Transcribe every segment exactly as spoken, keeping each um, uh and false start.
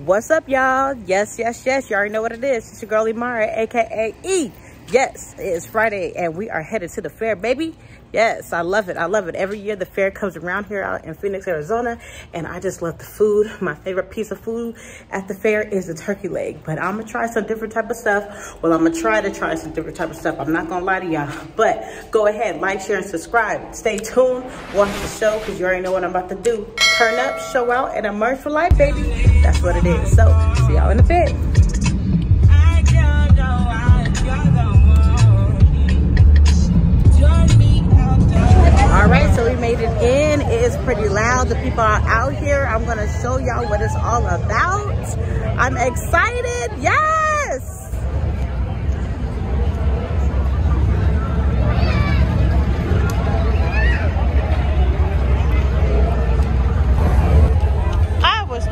What's up, y'all? Yes, yes, yes. You already know what it is. It's your girl Emerg, aka E. Yes, it's Friday and we are headed to the fair, baby. Yes, I love it. I love it. Every year the fair comes around here out in Phoenix, Arizona, and I just love the food. My favorite piece of food at the fair is the turkey leg, but I'm gonna try some different type of stuff. Well, I'm gonna try to try some different type of stuff. I'm not gonna lie to y'all, but go ahead, like, share, and subscribe. Stay tuned, watch the show, because you already know what I'm about to do. Turn up, show out, and Emerg for life, baby. That's what it is. So, see y'all in a bit. All right, so we made it in. It is pretty loud. The people are out here. I'm gonna show y'all what it's all about. I'm excited. Yes. I was.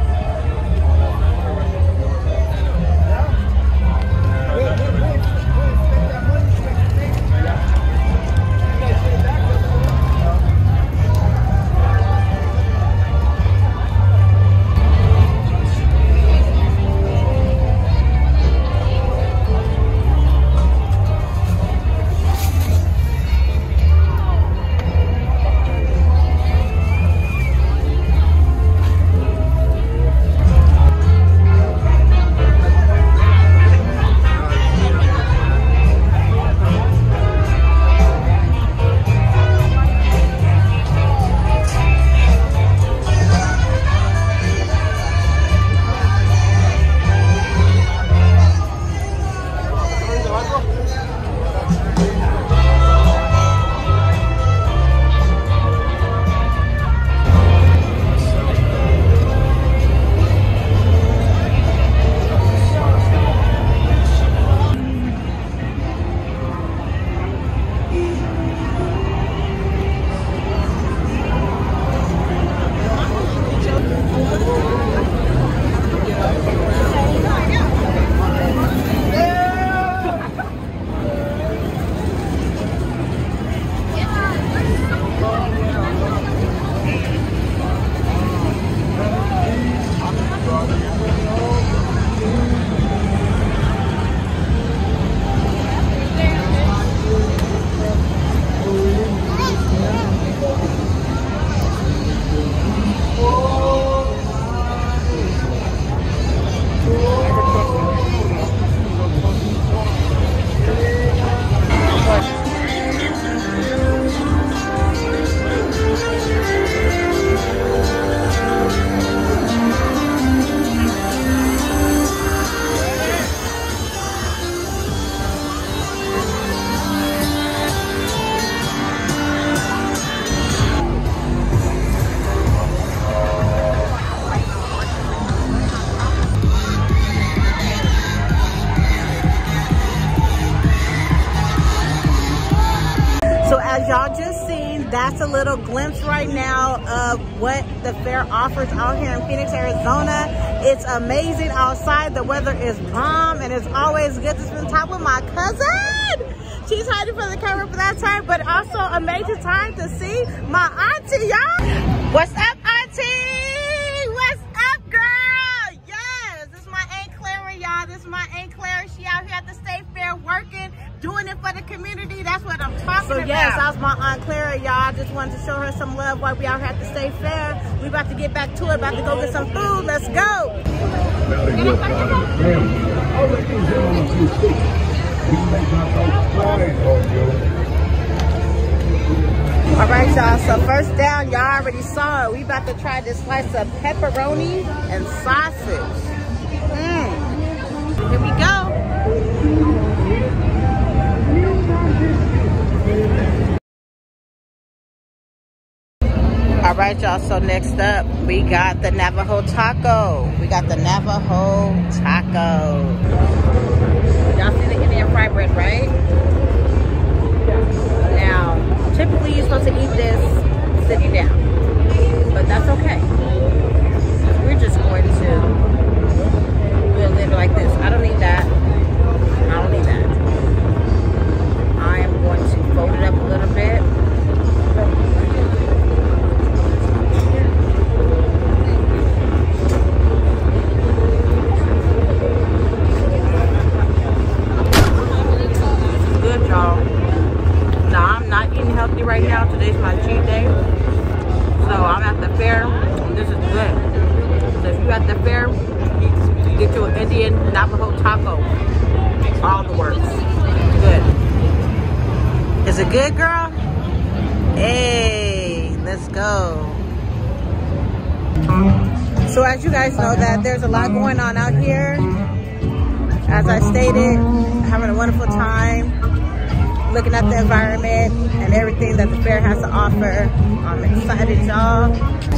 Y'all just seen, that's a little glimpse right now of what the fair offers out here in Phoenix, Arizona. It's amazing outside. The weather is bomb, and it's always good to spend time with my cousin. She's hiding from the camera for that time, but also amazing time to see my auntie, y'all. What's up, auntie? What's up, girl? Yes, this is my Aunt Clara, y'all. This is my Aunt Clara. She out here at the state fair working, doing it for the community. That's what I'm talking so, about. So yes, that was my Aunt Clara, y'all. I just wanted to show her some love while we out here at the state fair. We about to get back to it, about to go get some food. Let's go. All right, y'all, so first down, y'all already saw it. We about to try this slice of pepperoni and sausage. Mmm. Here we go. All right, y'all, so next up, we got the Navajo taco. We got the Navajo taco. Y'all see the Indian fry bread, right? Now, typically you're supposed to eat this sitting down, but that's okay. We're just going to do a little like this. I don't need that. I don't need that. I am going to fold it up a little bit. fair, this is good. So if you're at the fair, you, you get your Indian Navajo taco. All the works. Good. Is it good, girl? Hey, let's go. So as you guys know that there's a lot going on out here. As I stated, having a wonderful time, looking at the environment and everything that the fair has to offer. I'm excited, y'all.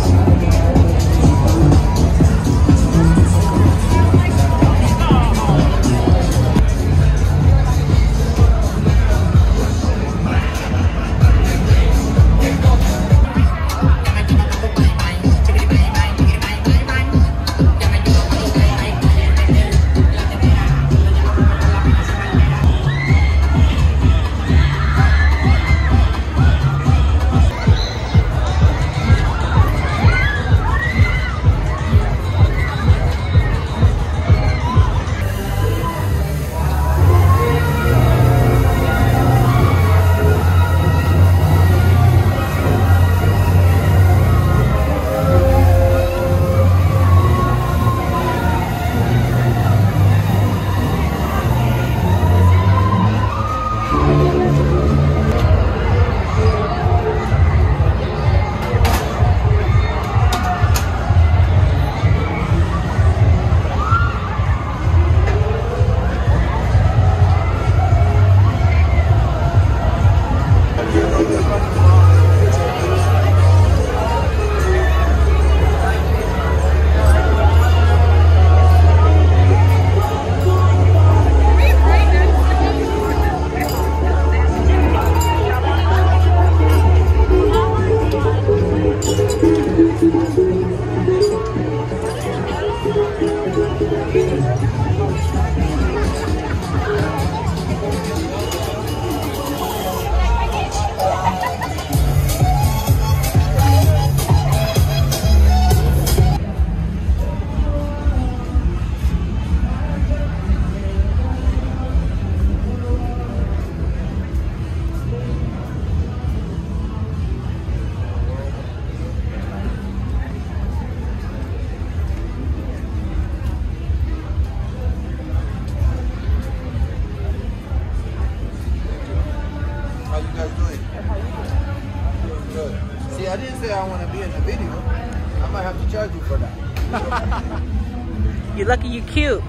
I didn't say I want to be in the video. I might have to charge you for that. You're lucky you cute.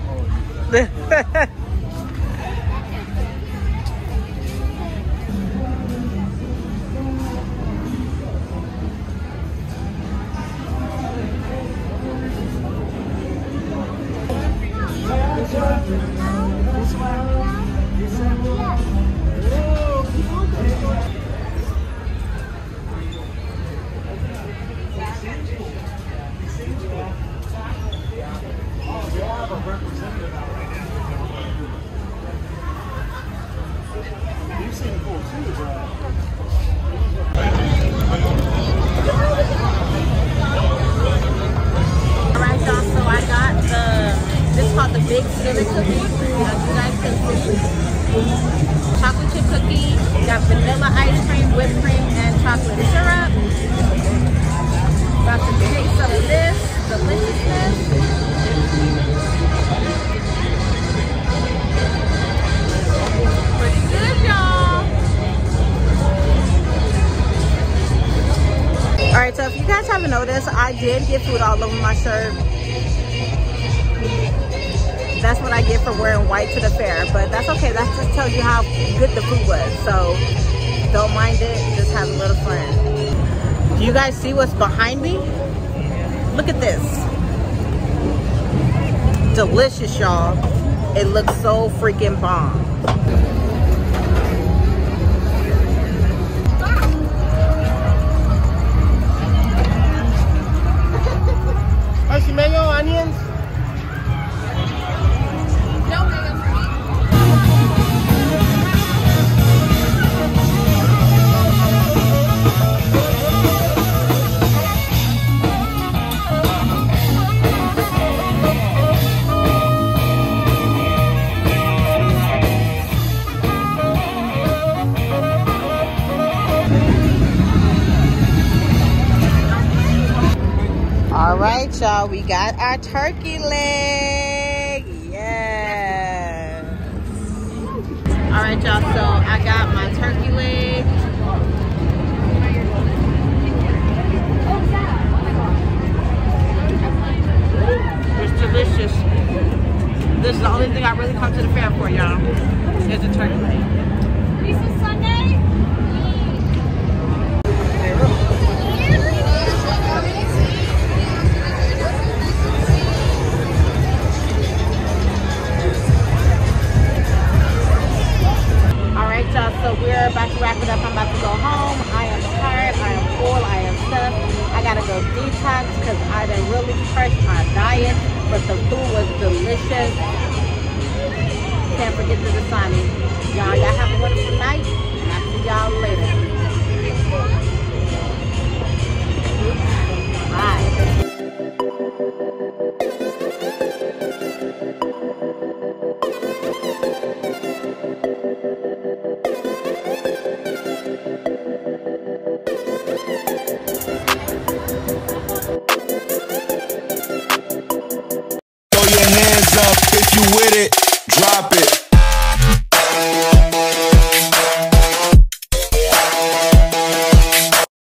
The big cinnamon cookie, as you guys can see. Chocolate chip cookie, got vanilla ice cream, whipped cream, and chocolate syrup. About to taste some of this deliciousness. Pretty good, y'all. Alright, so if you guys haven't noticed, I did get food all over my shirt. That's what I get for wearing white to the fair, but that's okay. That just tells you how good the food was. So don't mind it, just have a little fun. Do you guys see what's behind me? Look at this. Delicious, y'all. It looks so freaking bomb. Spicy mango, onions. All right, y'all, we got our turkey leg. Yes. All right, y'all, so I got my turkey leg. It's delicious. This is the only thing I really come to the fair for, y'all. Is a turkey leg. Lisa Sunday? Alright, y'all, so we're about to wrap it up. I'm about to go home. I am tired, I am full, I am stuffed. I gotta go detox because I done really crushed my diet, but the food was delicious. Can't forget the Dasani. Y'all, y'all have a wonderful night, and I'll see y'all later.